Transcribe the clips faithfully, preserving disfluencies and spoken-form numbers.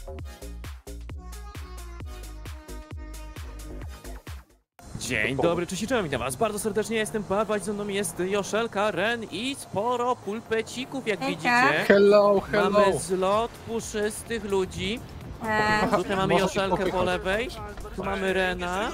Dzień dobry, cześć i cześć, witam was bardzo serdecznie, jestem Baba, ze mną jest Joszelka, Ren i sporo pulpecików, jak Hejka. widzicie. Hello, hello. Mamy zlot puszystych ludzi. Eee, Tutaj mamy Może Joszelkę po popychać. lewej, tu mamy Rena, e,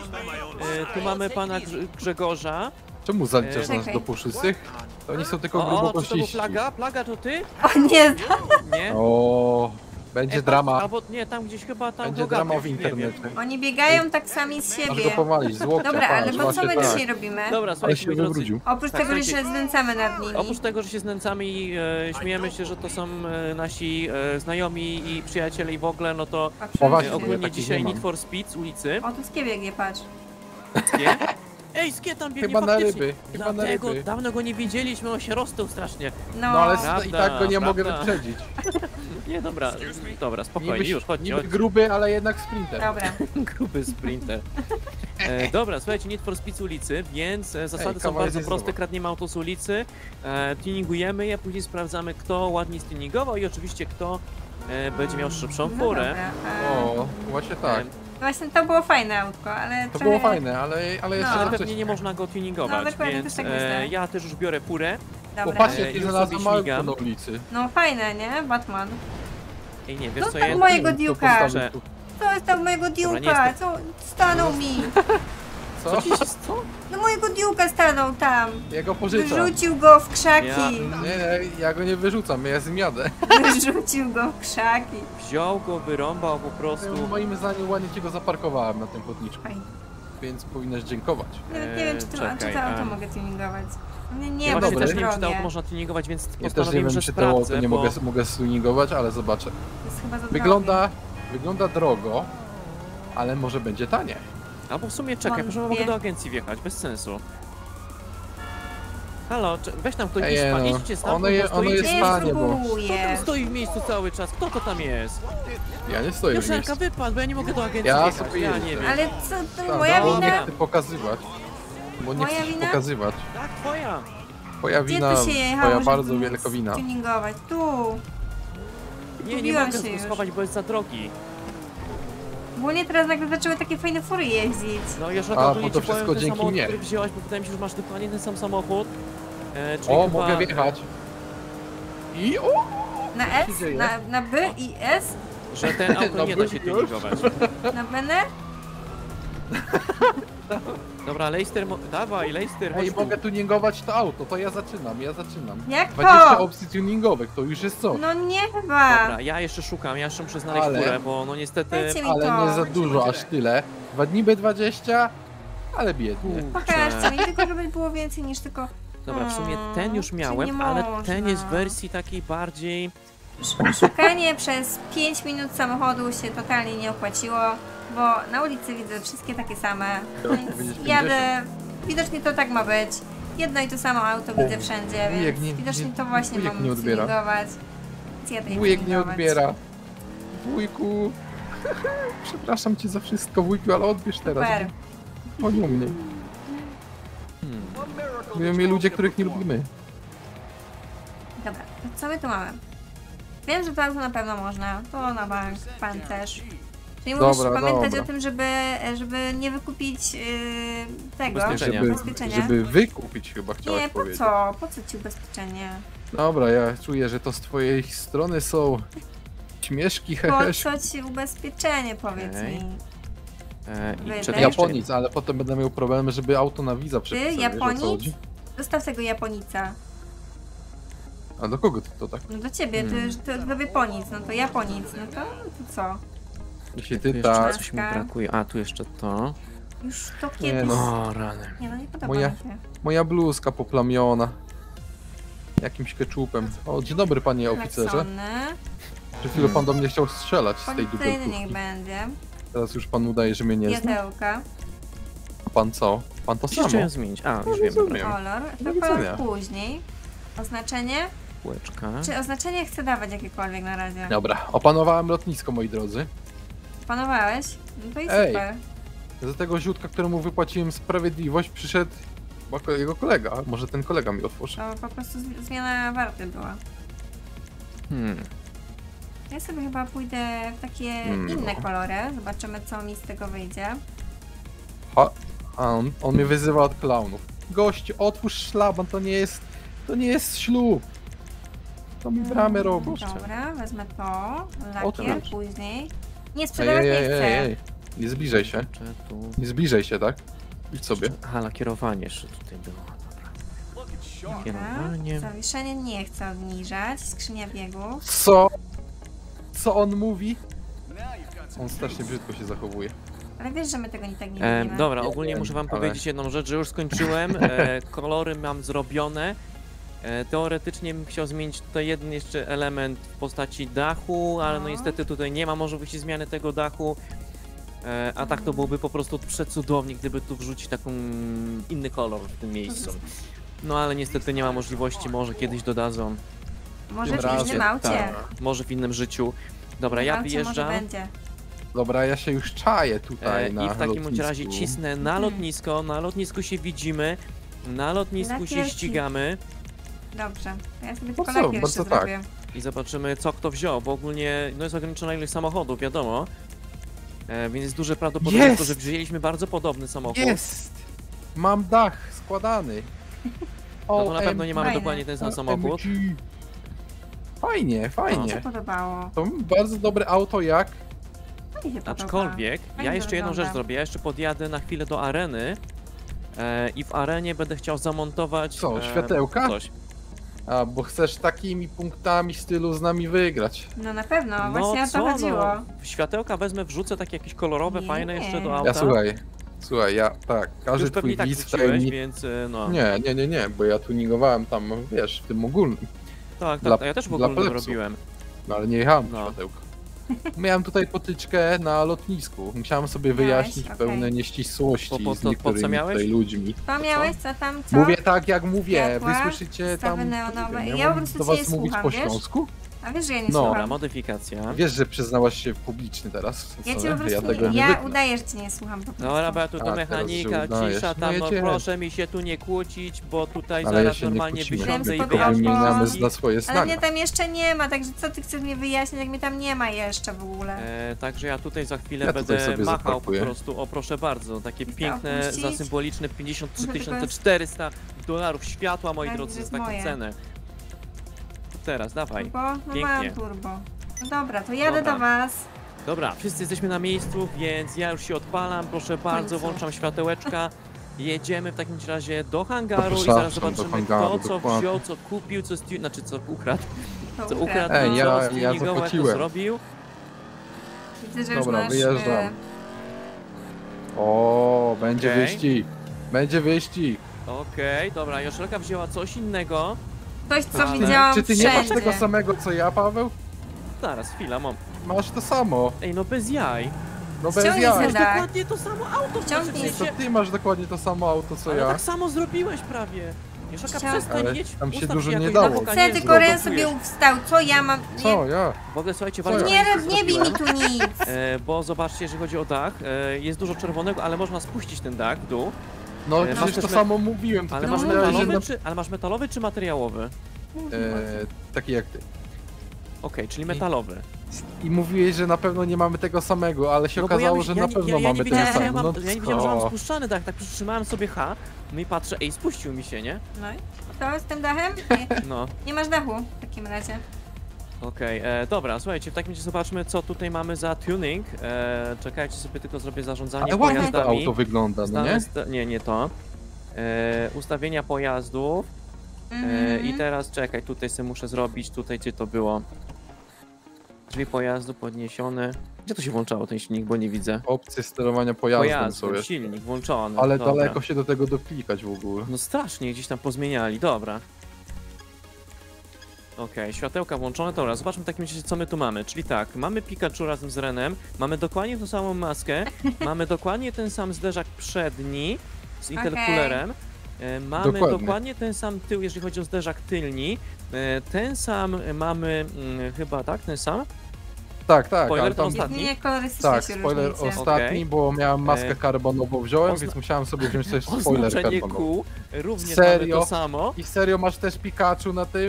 tu mamy pana Grze- Grzegorza. Czemu zaliczasz Eee, nas czekaj. do puszystych? To oni są tylko O, o, czy to był grubokościści. Plaga? Plaga to ty? o nie, Nie? O, będzie Ej, drama. Albo nie, tam gdzieś chyba tam Będzie Gogaty, drama w nie internecie. oni biegają tak sami z Masz siebie. go powalić, z łokcia. Dobra, ale patrz, po co właśnie my tak. dzisiaj robimy? Dobra, Ale słuchajcie, się moi drodzy. wywrócił. Oprócz Tak, tego, że się słuchajcie. znęcamy nad nimi. Oprócz tego, że się znęcamy i e, śmiejemy się, że to są e, nasi e, znajomi i przyjaciele i w ogóle, no to A O, przecież- właśnie. e, ogólnie takich dzisiaj nie mam. Need for Speed z ulicy. O, tu skie biegnie, patrz. Skie? Ej, Skie tam biegnie Chyba na faktycznie. ryby, chyba na Dlatego ryby. dawno go nie widzieliśmy, on się roztył strasznie. No, No ale Prawda, i tak go nie mogę prawda. wyprzedzić. Nie, dobra, dobra, spokojnie, Niby, już, chodźcie, niby chodźcie. gruby, ale jednak sprinter. dobra. Gruby sprinter. E, dobra, słuchajcie, Need for Speed z ulicy, więc e, zasady Ej, są kawałek bardzo jest proste, zdrowo. kradniemy auto z ulicy, e, tuningujemy je, później sprawdzamy, kto ładniej stuningował i oczywiście kto e, będzie miał szybszą No furę. dobra. E, O, właśnie tak. E, Właśnie to było fajne autko, ale To trochę... było fajne, ale, ale jeszcze No. ale za pewnie wcześnie. nie można go tuningować, No, dokładnie, więc też tak e, myślę. ja też już biorę furę. Dobra. Popatrzcie, E, jaki już znalazłem sobie auto śmigam. na ulicy. No fajne, nie? Batman. Ej, nie, wiesz No co, tak ja... mojego To Duke'a. postawię tu. Co jest tam mojego nie Duke'a? jestem- Co? Stanął mi. Co? Co ci się stało? No mojego Duke'a stanął tam. Ja go pożyczam. Wyrzucił go w krzaki. Ja- Nie, nie, ja go nie wyrzucam, ja z nim jadę. Wyrzucił go w krzaki. Wziął go, wyrąbał po prostu. Moim zdaniem ładnie ci go zaparkowałem na tym chodniczku, Fajnie. więc powinnaś dziękować. Nawet nie wiem, czy to, Eee, czy czekaj, to auto em. mogę tuningować. Nie, nie, Ja bo właśnie to dobry. też nie wiem, czy to auto drogie. można tuningować, więc Ja też nie postanowiłem, wiem, że czy to auto sprawdzę, nie bo... mogę, mogę stuningować, ale zobaczę. To jest chyba za Wygląda, wygląda drogo, ale może będzie tanie. Albo w sumie czekaj, Wątpię. proszę, mogę do agencji wjechać, bez sensu. Halo, cze- weź tam ktoś Ej, Ej, no, idźcie stamtąd, ono bo je- ono stoicie- jest Nie stanie, bo- Kto tam spróbuję. stoi w miejscu cały czas? Kto to tam jest? Ja nie stoję w Joszelka, miejscu. wypadł, bo ja nie mogę do agencji Ja wjechać, sobie ja jeżdżę. nie wiem. Ale co, to Tak, moja bo nie wina? chcę pokazywać. Bo nie Moja chcę się wina? pokazywać. Tak, twoja. Twoja Gdzie wina, tu się jechało, twoja żeby bardzo móc wielka wina. tuningować? Tu. Nie, nie Gubiłam mogę się go już. schować, bo jest za drogi. Bo nie teraz nagle zaczęły takie fajne fury jeździć. No Joszelka, A, to bo nie to ci powiem, wszystko ten dzięki samochód, mnie. który wzięłaś, bo wydaje mi się, że masz dokładnie ten sam samochód. E, czyli O, chyba... mogę wjechać. I o! Na się S? dzieje? Na, na B i S? Że ten auto No nie da był się już. tuningować. Na Benę? Dobra, Leicester, mo- dawaj, Leicester, chodź Ej, tu. mogę tuningować to auto, to ja zaczynam, ja zaczynam. Jak dwadzieścia to? opcji tuningowych, to już jest co? No nie chyba. Dobra, ja jeszcze szukam, ja jeszcze muszę znaleźć Ale- furę, bo no niestety... Dajcie mi Ale to. nie za dużo, aż tyle. Dwa dni B dwadzieścia, ale biednie. Pokażcie mi, tylko żeby było więcej niż tylko... Dobra, w sumie Hmm, ten już czy miałem, nie ale można? ten jest w wersji takiej bardziej... Szukanie przez pięć minut samochodu się totalnie nie opłaciło, bo na ulicy widzę wszystkie takie same. Chciałaś Więc powiedzieć jadę... Widocznie to tak ma być. Jedno i to samo auto widzę wszędzie, Wujek więc nie- widocznie nie- to właśnie wujek mam nie odbiera. tuningować. Więc jadę je Wujek nie tuningować. odbiera. Wujku, przepraszam cię za wszystko, wujku, ale odbierz teraz. Super. Chodź o mnie. Hmm. Mówią mnie ludzie, których nie lubimy. Dobra, to co my tu mamy? Wiem, że to auto na pewno można, to na bank, pan też. Czyli musisz Dobra, pamiętać dobra. o tym, żeby, żeby nie wykupić yy, tego, Ubezpieczenia. Żeby, ubezpieczenia. żeby wykupić chyba chciałaś Nie, po powiedzieć. co? Po co ci ubezpieczenie? Dobra, ja czuję, że to z twojej strony są śmieszki, Po hehesz. co ci ubezpieczenie, powiedz Okej. mi? E, I Wydech. czekaj, jeszcze- Japonic, ale potem będę miał problemy, żeby auto na wiza przepisać. Wiesz, o co Japonic? chodzi? Zostaw tego Japonica. A do kogo ty to tak? No do ciebie, Hmm. ty, ty do Japonic, no to Japonic, no to, no to co? Jeśli Tu ty jeszcze tak, coś mi brakuje. A, tu jeszcze to. Już to kiedyś... no. O, rany. Nie no, nie podoba Moja- mi się. moja bluzka poplamiona. Jakimś keczupem. O, dzień dobry panie oficerze. Klaksony. Przed chwilą pan do mnie chciał strzelać z tej Policyjny niech dubeltówki. będzie. Teraz już pan udaje, że mnie nie zna. Jadełka. A pan co? Pan to Jeszcze samo. chciałem zmienić. A, już wiem, rozumiem. dobra. Kolor. Do To kolor widzenia. później. Oznaczenie? Kółeczka. Czy oznaczenie chcę dawać jakiekolwiek na razie? Dobra, opanowałem lotnisko, moi drodzy. Panowałeś? No to i Ej. super. Z tego ziutka, któremu wypłaciłem sprawiedliwość, przyszedł chyba jego kolega. Może ten kolega mi otworzy. To po prostu zmi- zmiana warty była. Hmm. Ja sobie chyba pójdę w takie Mm, inne no. kolory. Zobaczymy, co mi z tego wyjdzie. Ha, a on, on mnie wyzywa od klaunów. Gość, otwórz szlaban, to nie jest, to nie jest ślub. To mi bramę robi. Dobra, wezmę to. Otwórz. Lakier później. Nie, Ej, sprzedawać ej, nie ej, chcę. ej, ej. Nie zbliżaj się. Czy tu... Nie zbliżaj się, tak? Idź sobie. Aha, lakierowanie jeszcze tutaj było. Dobra. Dobra. Lakierowanie. Zawieszenie nie chcę obniżać. Skrzynia biegów. Co? Co on mówi? On strasznie brzydko się zachowuje. Ale wiesz, że my tego nie tak nie E, robimy. dobra, ogólnie wiem, muszę wam ale- powiedzieć jedną rzecz, że już skończyłem. E, kolory mam zrobione. E, teoretycznie bym chciał zmienić tutaj jeden jeszcze element w postaci dachu, ale no No. niestety tutaj nie ma możliwości zmiany tego dachu. E, a tak to byłoby po prostu przecudownie, gdyby tu wrzucić taką inny kolor w tym miejscu. No ale niestety nie ma możliwości, może kiedyś dodadzą, Może Tym w innym razem, aucie. tak. może w innym życiu. Dobra, W ja aucie może wyjeżdżam. będzie. Dobra, ja się już czaję tutaj E, na I w takim bądź lotnisku. razie cisnę na Mhm. lotnisko, na lotnisku się widzimy, na lotnisku się Lakierki. ścigamy Dobrze. To ja sobie No tylko co, lakier jeszcze bardzo tak. zrobię. i zobaczymy co kto wziął, bo ogólnie no jest ograniczona ilość samochodów, wiadomo. E, więc jest duże prawdopodobieństwo, Jest! że wzięliśmy bardzo podobny samochód. Jest! Mam dach składany. No to na pewno nie mamy Fajne. dokładnie ten sam samochód. O M G. Fajnie, Mi się fajnie. podobało. To bardzo dobre auto jak... To mi się podoba. Aczkolwiek, ja Fajnie jeszcze jedną rzecz wygląda. zrobię, ja jeszcze podjadę na chwilę do areny e, i w arenie będę chciał zamontować... Co, światełka? Coś. A, bo chcesz takimi punktami stylu z nami wygrać. No na pewno, No właśnie o co, to chodziło. no, światełka wezmę, wrzucę takie jakieś kolorowe, Nie. fajne jeszcze do Ja auta. słuchaj, słuchaj, ja tak, Już każdy pewnie twój i tak widz wrzuciłeś, tajemni... więc e, no. Nie, nie, nie, nie, bo ja tuningowałem tam, wiesz, w tym ogólnym. Tak, tak, Dla- a ja też w dla ogóle plepsów. robiłem. No ale nie jechałem No. no. światełka. Miałem tutaj potyczkę na lotnisku. Musiałem sobie Miałeś? wyjaśnić Okej. pewne nieścisłości Po- po- z po- po co niektórymi miałeś? tutaj ludźmi. To miałeś, co tam, co? Mówię tak jak mówię, Światła, wy słyszycie stawy tam... neonowe. nie wiem, Ja po mam prostu do cię was nie mówić słucham, po wiesz? śląsku? A wiesz, że ja nie No. Dobra, słucham. modyfikacja. Wiesz, że przyznałaś się publicznie teraz? Ja co cię nie? po prostu tego nie, nie ja wytnę. udaję, że cię nie słucham po prostu. Dobra, bo ja tu do A, teraz mechanika, się udajesz. cisza No tam, no jedziemy. proszę mi się tu nie kłócić, bo tutaj Ale ja zaraz się nie normalnie kłócimy, wysiądę i tylko tylko wyjaśnię wymieniamy wszystkim. za swoje Ale zdania. mnie tam jeszcze nie ma, także co ty chcesz mnie wyjaśnić, jak mnie tam nie ma jeszcze w ogóle? E, także ja tutaj za chwilę Ja tutaj będę sobie machał po zaparkuję. prostu, o proszę bardzo, takie Chcę piękne, za opuścić. symboliczne pięćdziesiąt trzy Muszę tysiące tylko- czterysta dolarów światła, moi Tak, drodzy, to za jest taką moje. cenę. Teraz, dawaj. Turbo? No pięknie. mam turbo. No dobra, to jadę Dobra. do was. Dobra, wszyscy jesteśmy na miejscu, więc ja już się odpalam, proszę bardzo, końcu. włączam światełeczka. Jedziemy w takim razie do hangaru i Zapraszam zaraz do zobaczymy hangaru, kto co dokładnie. wziął, co kupił, co stu... znaczy co ukradł, To co ukradł. ukradł, Ej, co ja- ja stuningowo, jak to zapłaciłem. zrobił. Widzę, że już Dobra, masz... wyjeżdżam. e, O, będzie Okej. wyścig. Będzie wyścig. Okej, dobra, Joszelka wzięła coś innego. Coś, co Ale- widziałam Czy ty nie masz wszędzie. tego samego co ja, Paweł? Zaraz, chwila, mam. Masz to samo. Ej, no bez jaj. No bez Ściągnij jaj. sobie Masz Tak. dokładnie to samo auto, Ściągnij znaczy, w To sensie, ty masz dokładnie to samo auto co ale ja. tak samo zrobiłeś prawie. Joszelka, Chciałam- przestań, Ale jedź, tam się ustaw dużo jakoś nie na dało. bok, a Chcę, nie tylko Ren zblokujesz. sobie wstał. Co ja mam... Co ja? W ogóle słuchajcie, Co bardzo ja? Nie, fajnie nie bij mi zrobiłem. tu nic. E, bo zobaczcie, jeżeli chodzi o dach, e, jest dużo czerwonego, ale można spuścić ten dach w dół. No E, masz przecież to też me- samo mówiłem. To Ale ty masz mówiłeś, że metalowy, na... czy, ale masz metalowy czy materiałowy? e, taki jak ty. Okej, czyli metalowy. I mówiłeś, że na pewno nie mamy tego samego, ale się No bo okazało, ja, że ja, na nie- pewno ja, ja nie mamy wiedziałem, tego że ja, samego. mam, No ja nie wiedziałem, że mam co? spuszczany dach, tak przytrzymałem sobie H, no i patrzę, ej, spuścił mi się, nie? No i to z tym dachem? Nie, No, nie masz dachu w takim razie. okej, e, dobra, słuchajcie, w takim razie zobaczmy, co tutaj mamy za tuning. E, czekajcie, sobie tylko zrobię zarządzanie Ale ładnie to pojazdami. auto wygląda, no nie? Znaleźć te- nie, nie to. E, ustawienia pojazdów. E, Mhm. I teraz czekaj, tutaj sobie muszę zrobić, tutaj gdzie to było. Drzwi pojazdu podniesione. Gdzie to się włączało ten silnik, bo nie widzę. Opcje sterowania pojazdem są Pojazd, jeszcze. silnik włączony. Ale dobra. daleko się do tego doklikać w ogóle. No strasznie, gdzieś tam pozmieniali, dobra. Okej, światełka włączone, dobra, zobaczmy w takim razie co my tu mamy. Czyli tak, mamy Pikachu razem z Renem, mamy dokładnie tą samą maskę, mamy dokładnie ten sam zderzak przedni z interkulerem, e, mamy Dokładnie. dokładnie ten sam tył, jeżeli chodzi o zderzak tylni, e, ten sam mamy, mm, chyba tak, ten sam? Tak, tak, Spoiler ale to tam... ostatni? Jedynie kolorystycznie Tak, się spoiler różnicie. ostatni, Okej. bo miałem maskę E, karbonową wziąłem, ozna- więc musiałem sobie wziąć też spoiler Oznaczenie karbonowy. kół, również Serio? mamy to samo. I serio masz też Pikachu na tym?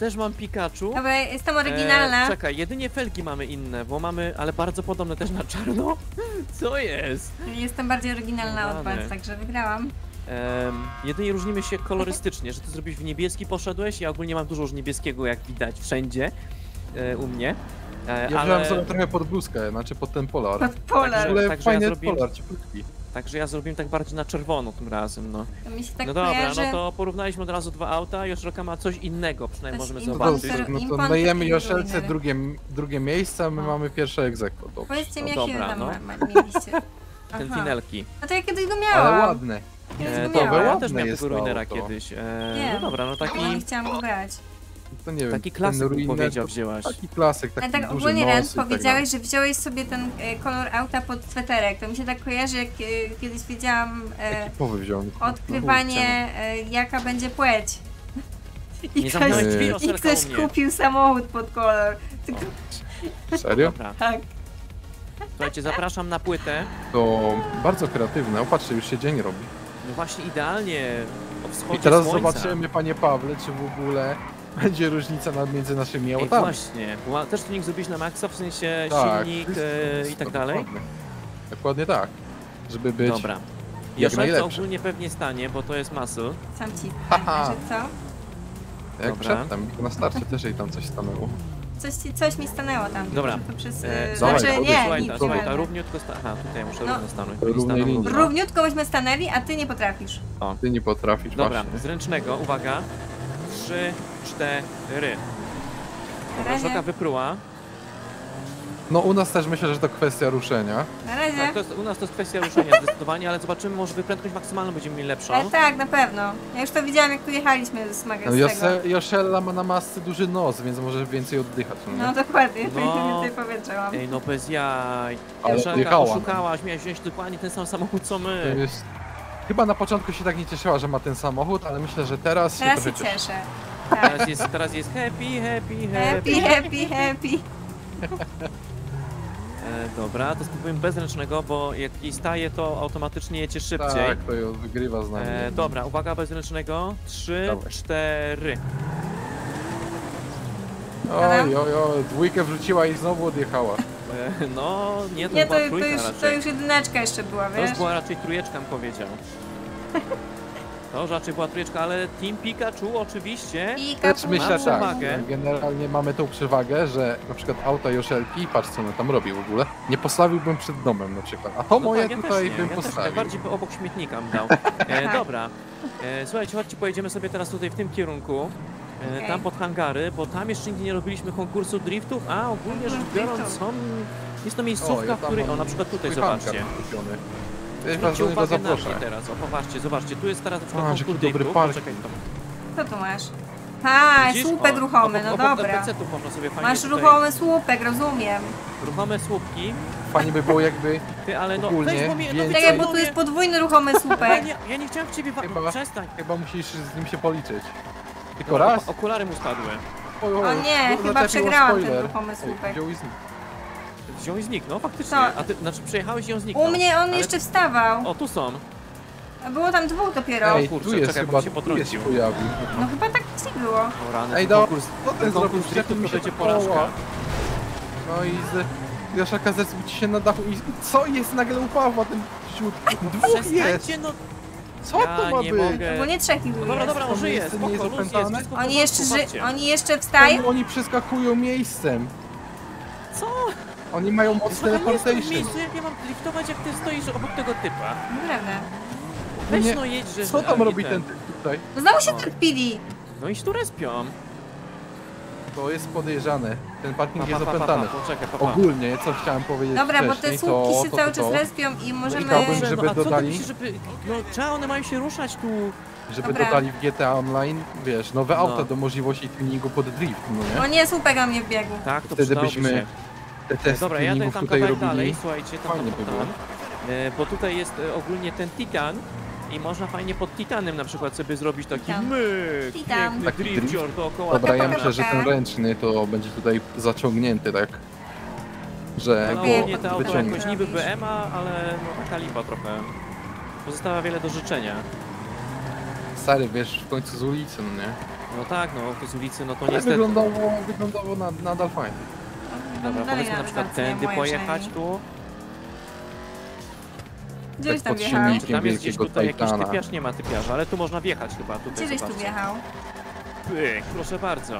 też mam Pikachu. Dobra, jestem oryginalna. E, czekaj, jedynie felgi mamy inne, bo mamy, ale bardzo podobne też na czarno. Co jest? Jestem bardziej oryginalna od Rany. was, także wygrałam. Em, jedynie różnimy się kolorystycznie, że ty zrobiłeś w niebieski, poszedłeś, ja ogólnie mam dużo już niebieskiego, jak widać, wszędzie e, u mnie. E, Ja ale... wziąłem sobie trochę pod bluzkę, znaczy pod ten polar. Pod polar. Ale Także ja fajny zrobiłem- polar, cieplutki. Także ja zrobiłem tak bardziej na czerwono tym razem, no. To mi się tak no dobra, kojarzy. no to porównaliśmy od razu dwa auta, Joszelka ma coś innego, przynajmniej Coś możemy innego. No zobaczyć. Impanter- to, no to Impanter dajemy i Joszelce Ruiner. drugie, drugie miejsce, a my No. mamy pierwsze egzekwo. Dobrze. Powiedzcie mi, No jakie dobra, tam no. ma, ma, mieliście. Aha. Sentinelki. No to ja kiedyś go miałam. Ale ładne. Kiedyś E, go dobra, miałam. ja ładne też miałem jest tego to Ruinera auto. kiedyś. E, Nie. no dobra, no taki, Nie chciałam go brać. To nie wiem. taki ten klasyk bym Ruiner powiedział to wzięłaś. Taki klasyk, taki Ale tak duży ogólnie nos Ren i tak powiedziałeś, że wziąłeś sobie ten e, kolor auta pod sweterek. To mi się tak kojarzy, jak e, kiedyś wiedziałam dalej. e, Ekipowy wziąłem. odkrywanie, e, jaka będzie płeć. I Nie ktoś, zamknąłeś Eee. drzwi, i Joszelka ktoś u mnie. kupił samochód pod kolor. Tylko, Serio? Dobra, tak. słuchajcie, zapraszam na płytę. To bardzo kreatywne. O, patrzcie, już się dzień robi. No właśnie idealnie o wschodzie I teraz słońca. zobaczymy, panie Pawle, czy w ogóle będzie różnica nad- między naszymi Ej, autami. właśnie, bo też tuning zrobić na maksa, w sensie Tak, silnik wszystko, e, i wszystko, tak dalej. Dokładnie. dokładnie tak. Żeby być... Dobra. Joszelce najlepszy. ogólnie pewnie stanie, bo to jest muscle. Sam ci. Haha. Że co? Jak Dobra. przedtem, na starcie też jej tam coś stanęło. Coś, ci, coś mi stanęło tam. Dobra. Że To przez, E, e, dawaj, znaczy, dawaj, nie, Słuchaj, nic ta, nie słuchaj, ta będę. równiutko sta... Aha, tutaj muszę No. równo stanąć. Równej nie stanął linii. równo. Równiutko byśmy stanęli, a ty nie potrafisz. Ty nie potrafisz Dobra, właśnie. z ręcznego, uwaga. Trzy, cztery. Na Dobra, Joszelka razie. wypruła. No u nas też myślę, że to kwestia ruszenia. Na razie. Tak, to jest, u nas to jest kwestia ruszenia zdecydowanie, ale zobaczymy, może wyprędkość maksymalną będziemy mieli lepszą. Ale tak, na pewno. Ja już to widziałam, jak tu jechaliśmy z No, magazynu. Jose, Joszella ma na masce duży nos, więc może więcej oddychać. No, No nie? dokładnie, No. więcej powietrza mam. Ej, no bez jaj. Ale Joszelka, odjechała. oszukałaś, miałeś wziąć dokładnie ten sam samochód co To my. jest... Chyba na początku się tak nie cieszyła, że ma ten samochód, ale myślę, że teraz, Teraz się się trochę cieszy. cieszę. Tak. Teraz jest, teraz jest happy, happy, Happy, happy. happy, happy. E, dobra, to spróbujemy bezręcznego, bo jak jej staje, to automatycznie jedzie szybciej. Tak, to ją wygrywa z nami. E, dobra, uwaga, bezręcznego. Trzy, Dawaj. cztery. Oj, oj, oj, dwójkę wrzuciła i znowu odjechała. E, no, nie, to Nie, to, była to, trójka już, raczej. to już jedyneczka jeszcze była, To już wiesz? była raczej trójeczka, bym powiedział. To już raczej była trójeczka, ale Team Pikachu oczywiście. I Lecz kapu. myślę Mam tak, przewagę. generalnie mamy tą przewagę, że na przykład auta Joszelki, patrz co ona tam robi w ogóle, nie postawiłbym przed domem na przykład, a to No moje tak, ja tutaj też nie, bym ja też postawił. najbardziej by obok śmietnika bym dał. E, dobra. E, słuchajcie, chodźcie, pojedziemy sobie teraz tutaj w tym kierunku. E, Okej. Tam pod hangary, bo tam jeszcze nigdy nie robiliśmy konkursu driftów, a ogólnie rzecz biorąc driftów. są... Jest to miejscówka, ja w tam której... mam O, na przykład tutaj, swój hangar zobaczcie. kupiony. Ja was Zwróćcie do niego uwagę na zaproszę. mnie teraz, o popatrzcie, zobaczcie, tu jest teraz na przykład A, konkurs jaki dobry driftów. parking. Poczekaj, tam. Co tu masz? A, Widzisz? słupek O, ruchomy, obok- no obok dobra. N P C-ów można sobie fajnie Masz tutaj- ruchomy słupek, rozumiem. Ruchome słupki. Fajnie by było jakby, Ty, ale no, Ogólnie weź, bo mnie... No, więcej- Czekaj, bo tu jest podwójny ruchomy Ja słupek. nie, ja nie chciałem w ciebie... wa- Chyba- Przestań. chyba musisz z nim się policzyć. Tylko Dobra, raz? ok- Okulary mu spadły. Oj, O oj, nie, no, chyba zaczepiło przegrałam ten spoiler. ruchomy Oj, słupek. wziął i znikł. Wziął i zniknął, faktycznie. Co? A ty, znaczy przejechałeś i on zniknął. U mnie on Ale- jeszcze wstawał. O, tu są. A było tam dwóch dopiero. Ej, kurczę, tu jest czekaj, bo chyba, mi się tu jest się potrącił. pojawił. No chyba tak nie było. O rany, Ej, ten do, konkurs, co ten ten zrobił? konkurs driftów mi to się będzie koła. porażka. No i z... Joszaka zesłuć się na dachu i co jest nagle u Pawła ten wśród? Dwóch jest! Przestańcie, no... Co Ja to ma nie być? mogę. Bo nie trzech ich No dobra, jest. dobra, on To żyje, miejsce nie jest spoko, luz jest, opętane? wszystko w Oni jeszcze, porządku, ży patrzcie. oni jeszcze wstają? Czemu oni przeskakują miejscem? Co? Oni mają moc Słuchaj, nie jestem w teleportation. miejscu, jak ja mam driftować, jak ty stoisz obok tego typa. Naprawdę. Weź Nie. no jedź, że... Co a, tam nie robi ten typ tutaj? No znowu się O. trpili. No i tu respią. To jest podejrzane. Ten Pa, parking pa, jest pa, pa, opętany. pa, poczekaj, pa, pa. Ogólnie, co chciałem powiedzieć Dobra, bo te wcześniej, słupki to, się to, cały to, czas to, respią i możemy... chciałbym, Dobrze, żeby no, a co ty dodali- myślisz, żeby... No trzeba, one mają się ruszać tu. żeby Dobra. dodali w G T A Online, wiesz, nowe No. auta do możliwości tuningu pod drift, no O nie? nie, słupek na mnie wbiegł. Tak, to Wtedy przydałoby byśmy się. te testy Dobra, jadę tuningów tam tutaj kawałek robili. dalej, słuchajcie, tam, Fajnie tam, by tam, było. E, bo tutaj jest e, ogólnie ten Titan i można fajnie pod Titanem na przykład sobie zrobić taki Titan. myk, Titan. piękny Taki drift? drifcior dookoła. Dobra, ja Taka myślę, że ten taka. ręczny to będzie tutaj zaciągnięty, tak? Że No, go ogólnie to auto wyciągnie. jakoś niby B M A, ale no taka lipa trochę. Pozostawia wiele do życzenia. Stary, wiesz, w końcu z ulicy, no nie? No tak, no to z ulicy, no to Ale niestety. wyglądało, wyglądało nad, nadal fajnie. Dobra, Dalej powiedzmy na przykład rację, tędy moje pojechać przynajmniej. tu. Gdzieś Tak tam pod wjechał. silnikiem. Czy tam jest gdzieś wielkiego tutaj jakiś Titana. typiarz? Nie ma typiarza, ale tu można wjechać chyba, tutaj Gdzie żeś tu zobaczcie. wjechał? Pyk, proszę bardzo.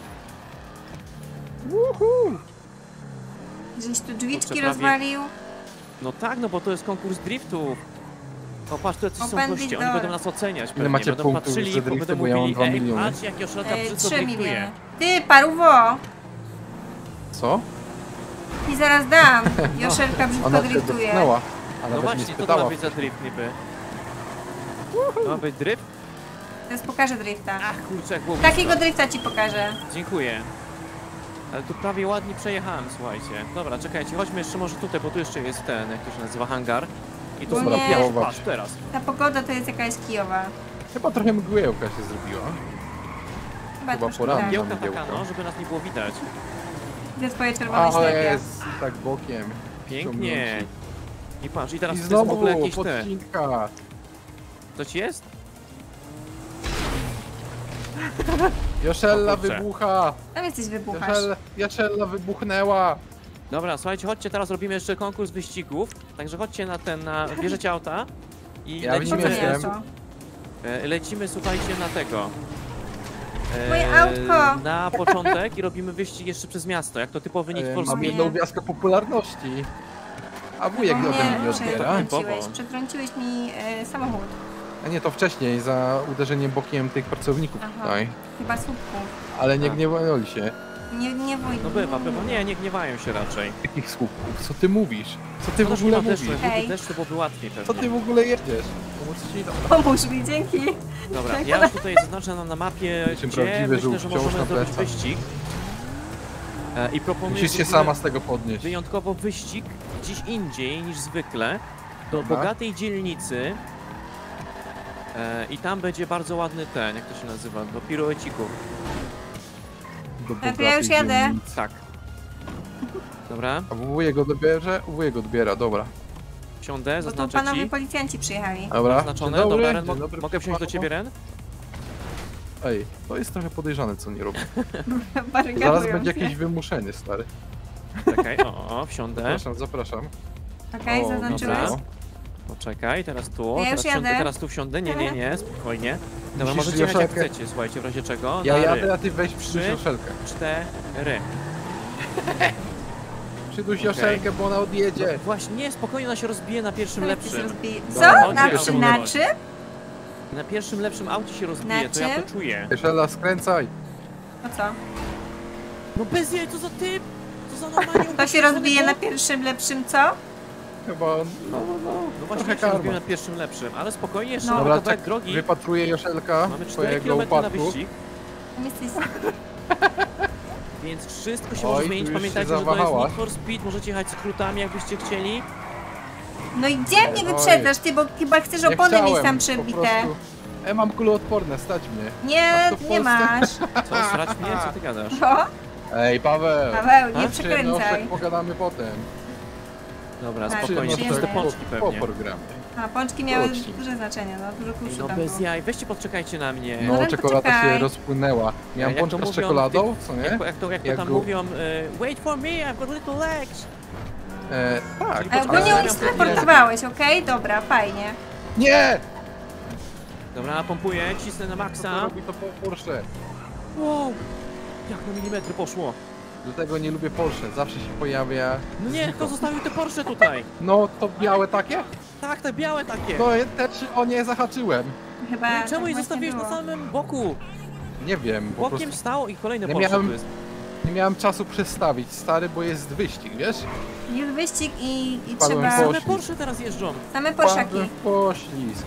Uhu. Gdzieś tu drzwiczki prawie- rozwalił? No tak, no bo to jest konkurs driftów. O, patrz, tu są Open goście, big oni door. będą nas oceniać pewnie. Ile macie będą punktów patrzyli, za bo drifty, będą bo ja mam mówili, dwa ej, miliony. patrz jak Joszelka E, brzydko trzy driftuje. miliony. Ty, paruwo! Co? I zaraz dam. Joszelka brzydko Ona się driftuje. dotknęła, a No nawet nie właśnie, to to spytała. ma być za drift niby. To ma być drift? Teraz pokażę drifta. Ach kurczę, jak było Takiego blisko. drifta ci pokażę. Dziękuję. Ale tu prawie ładnie przejechałem, słuchajcie. Dobra, czekajcie, chodźmy jeszcze może tutaj, bo tu jeszcze jest ten, jak to się nazywa, hangar. I tu No są nie. pierwszy, patrz, teraz. Ta pogoda to jest jakaś kijowa. Chyba trochę mgiełka się zrobiła. Chyba, Chyba troszkę poranna. tak. Giełka taka, mgiełka. no, żeby nas nie było widać. Widzę twoje czerwone Ale ślepie. jest tak bokiem. Pięknie. ciągnący. I patrz, i teraz I to jest w znowu ogóle jakieś te... podcinka. Coś jest? Joszella O kurczę. wybucha. Tam jesteś wybuchasz. Joszella, Joszella wybuchnęła. Dobra, słuchajcie, chodźcie, teraz robimy jeszcze konkurs wyścigów. Także chodźcie na ten, na... bierzecie auta. I Ja w nim Po co lecimy, mi jestem. auto? e, lecimy, słuchajcie, na tego. E, Moje autko. Na początek i robimy wyścig jeszcze przez miasto, jak to typowy Need E, for Mam Speed. jedną gwiazdkę popularności. A wujek O ode mnie nie, nie odbiera. przetrąciłeś, Typowo. przetrąciłeś mi e, samochód. A nie, to wcześniej, za uderzeniem bokiem tych pracowników Aha. tutaj. Chyba słupków. Ale nie A. gniewali się. Nie, nie wój. No bywa, bywa. Nie, nie gniewają się raczej. Jakich słupków? Co ty mówisz? Co ty w Chociaż ogóle nie ma deszczu, mówisz? jak byłby Hej. deszcz, to byłoby łatwiej Co pewnie. ty w ogóle jedziesz? Pomóc ci? Dobra. Pomóż mi, dzięki. Dobra, ja już tutaj zaznaczę nam na mapie, Niczym gdzie prawdziwy myślę, żółw że wciąż możemy na zrobić plecach. wyścig. E, I proponuję Musisz w się ogóle sama z tego podnieść. wyjątkowo wyścig gdzieś indziej niż zwykle, do Aha. bogatej dzielnicy. E, I tam będzie bardzo ładny ten, jak to się nazywa, do piruecików. Do to ja bogatej już jadę. dzielnicy. Tak. Dobra, A wujek go dobierze? Wujek go odbiera, dobra. wsiądę, Bo tu zaznaczę panowie ci. policjanci przyjechali. Dobra. Zaznaczone, Dzień dobry, dobra, Ren, dzień mo dobry, mogę wsiąść do panu. ciebie, Ren? Ej, to jest trochę podejrzane, co nie robi. Zaraz Barykadują będzie się. jakieś wymuszenie, stary. Czekaj, o, o, wsiądę. Zapraszam, zapraszam. Okej, O, zaznaczyłeś? dobra. Poczekaj, teraz tu, Ja już teraz wsiądę, jadę. teraz tu wsiądę, nie, nie, nie, spokojnie. Dobra, Musisz możecie jechać jak Joszelkę- chcecie, słuchajcie, w razie czego. Ja Na jadę, ry. a ty weź przyduś Trzy. Joszelkę. Cztery. Przyduś Okej. Joszelkę, bo ona odjedzie. No, właśnie, nie, spokojnie, ona się rozbije na pierwszym Teraz się lepszym. rozbije. Dobra, Co? chodź, Na, jeszcze na mogę. czym? Na pierwszym lepszym aucie się rozbije, Na to ja czym? to czuję. Joszela, skręcaj. No co? No bez jej, co za typ? Co za normalnie To się rozbije na pierwszym lepszym, co? Chyba, no, no, No właśnie, trochę ja się rozbiję karma. na pierwszym lepszym, ale spokojnie, jeszcze No. mamy Dobra, kawałek czek, drogi. wypatruję Joszelka Mamy cztery twojego kilometry na upadku. wyścig, Tam jesteś... więc wszystko się Oj, może tu zmienić. już się Pamiętajcie, że to jest zawahałaś. Need for Speed, możecie jechać skrótami, jakbyście chcieli. No i gdzie mnie Oj. wyprzedzasz, ty, bo chyba chcesz Nie opony mieć chciałem, tam po przebite. prostu. E, mam kuloodporne, stać mnie. Nie, Masz to w nie Polsce? masz. Co, srać mnie? Co ty gadasz? No, Ej, Paweł. Paweł, nie A? przekręcaj. Przyjemnościach pogadamy potem. Dobra, Tak, spokojnie, przyjemność przez te po- pączki po, pewnie. po programie. A, pączki miały Wróci. duże znaczenie, no, dużo Ej, kluczy no tam bez było. jaj, weźcie podczekajcie na mnie. No, Ren, czekolada poczekaj. się rozpłynęła. Miałem Jak to pączka z mówią czekoladą, w co Jak, nie? jak to, jak to Jak tam go- mówią, e, wait for me, I've got little legs. E, tak. Czyli Ale poczekaj, ogólnie ja już miałem teleportowałeś, okej? Dobra, fajnie. Nie! Dobra, pompuję, cisnę na Co to maksa. robi to po Porsche? Wow, jak na milimetry poszło. Dlatego nie lubię Porsche, zawsze się pojawia... No nie, kto zostawił te Porsche tutaj? No, to białe takie? Tak, te białe takie. No, ja też o nie zahaczyłem. Chyba No i tak czemu je właśnie zostawiłeś na było. samym boku? Nie wiem, po Bokiem prostu stało i kolejne Nie Porsche miałem- tu jest. nie miałem czasu przestawić, stary, bo jest wyścig, wiesz? Jest wyścig i, i Wpadłem trzeba... w Same Poślizg. Porsche teraz jeżdżą. Same porszaki. Wpadłem w poślizg.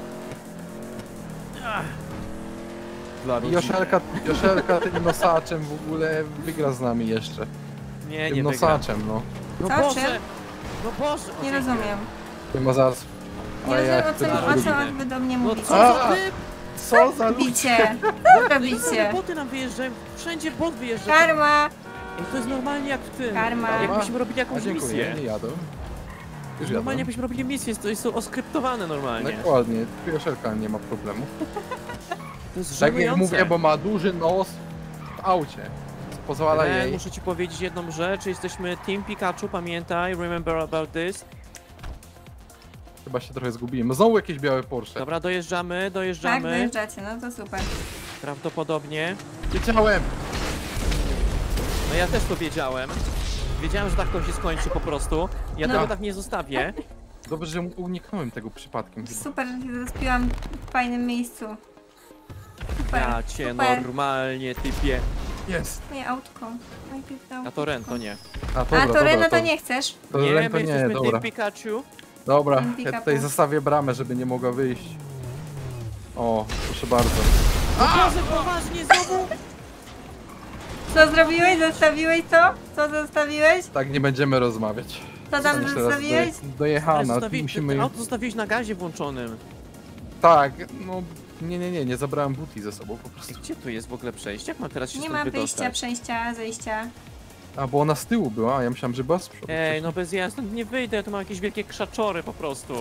Dla I ludzi. Joszelka, Joszelka tym nosaczem w ogóle wygra z nami jeszcze. Nie, Tym nie wygra. nosaczem, no. No Co, Boże! czym? No Boże! o, Nie dziękuję. rozumiem. Ty ma zaraz... Nie Ale ja rozumiem, o chcę co, o być co godzinę. wy do mnie No mówicie. co za A! typ? Co za ludzie? Bicie. Dobra, Same bicie. boty nam wyjeżdżają, wszędzie bot wyjeżdża. Karma. Ej, to jest normalnie jak w tym. Karma. Jakbyśmy robili A jakąś dziękuję, misję. nie jadę. Już Normalnie jadę. jakbyśmy robili misję, to jest to oskryptowane normalnie. Dokładnie, tu Joszelka nie ma problemu. To jest Tak jak żenujące. mówię, bo ma duży nos w aucie. Co pozwala Ren, jej... muszę ci powiedzieć jedną rzecz, jesteśmy Team Pikachu, pamiętaj, remember about this. Chyba się trochę zgubiłem. Znowu jakieś białe Porsche. Dobra, dojeżdżamy, Tak, dojeżdżamy. dojeżdżacie, no to super. Prawdopodobnie. Wiedziałem! No ja też to wiedziałem. Wiedziałem, że tak to się skończy po prostu. Ja No. tego tak nie zostawię. Dobrze, że uniknąłem tego przypadkiem. chyba. Super, że się zrespiłam w fajnym miejscu. Super, Ja cię super. normalnie, typie. Jest! Nie, autko. Najpierw A to Ren, to nie. A, A dobra, to dobra, Reno to nie chcesz? To Nie, Ren my to nie, jesteśmy dobra. Team Pikachu. Dobra, Team ja Pikachu. tutaj zostawię bramę, żeby nie mogła wyjść. O, proszę bardzo. Boże, poważnie znowu? Co zrobiłeś? Zostawiłeś to? Co zostawiłeś? Tak, nie będziemy rozmawiać. Co tam Jeszcze raz zostawiłeś? doje- dojechana, Zostawi... musimy... Auto zostawiłeś na gazie włączonym. Tak, no... Nie, nie, nie, nie zabrałem buti ze sobą po prostu. Gdzie tu jest w ogóle przejście? Jak mam teraz się Nie stąd ma wydostać? wyjścia, przejścia, zejścia. A, bo ona z tyłu była, a ja myślałem, że była z przodu. Ej, no bez ja stąd nie wyjdę, ja tu mam jakieś wielkie krzaczory po prostu.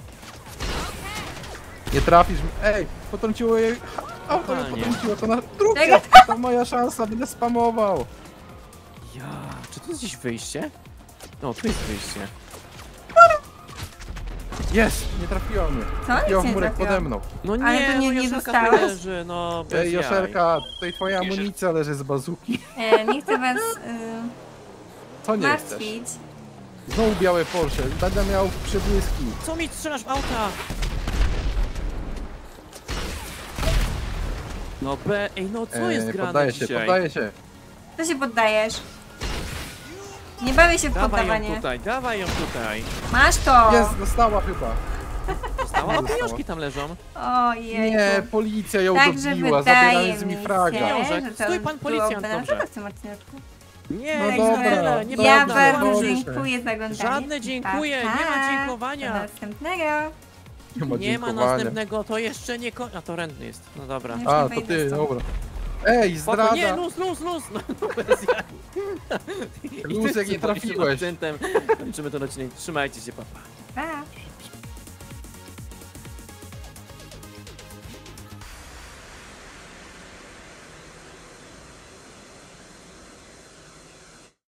Nie trafisz mi... Ej, potrąciło jej... Auto mnie Totalnie. potrąciło, to na... Drugie! Czego? To moja szansa, będę spamował. Ja, czy tu jest gdzieś wyjście? No, tu jest wyjście. Jest! Nie trafiła mnie. Co? Trafiła Nic w nie murek trafiłam. pode mną. No nie, Ale to nie- no nie Joszelka dostałeś? tu leży, no bez Ej, jaj. Joszelka, tutaj twoja amunicja leży z bazuki. E, nie chcę was Co y, nie chcesz? martwić. Znowu białe Porsche, będę miał przebłyski. Co mi strzelasz w auta? No be... Ej, no co Ej, jest nie grane poddaję się, dzisiaj? poddaję się. Co się poddajesz? Nie bawię się w Dawaj ją poddawanie. tutaj, dawaj ją tutaj. Masz to! Jest, dostała chyba. Została? O, Została. pieniążki tam leżą. Ojej. Nie, policja ją Także dobiła, wydaje zabierając mi mi fraga. się, Książek. że to Stój, pan policjant, byłoby dobrze. na w tym odcineczku. Nie, No nie, dobra, nie, dobra, Ja prawda, bardzo dobrze. dziękuję za oglądanie. Żadne dziękuję, nie ma Pa, pa. dziękowania. Do następnego. Nie ma, Nie ma dziękowania. następnego, to jeszcze nie ko... A to rentny jest, no dobra. Nie. A, nie to wejdę ty, stąd. dobra. Ej, Spoko, nie, zdrada! luz, luz, luz! No, bez jaj. I Luz, tym jak nie symbolicznym trafiłeś. akcentem kończymy ten odcinek. Trzymajcie się, papa. Pa.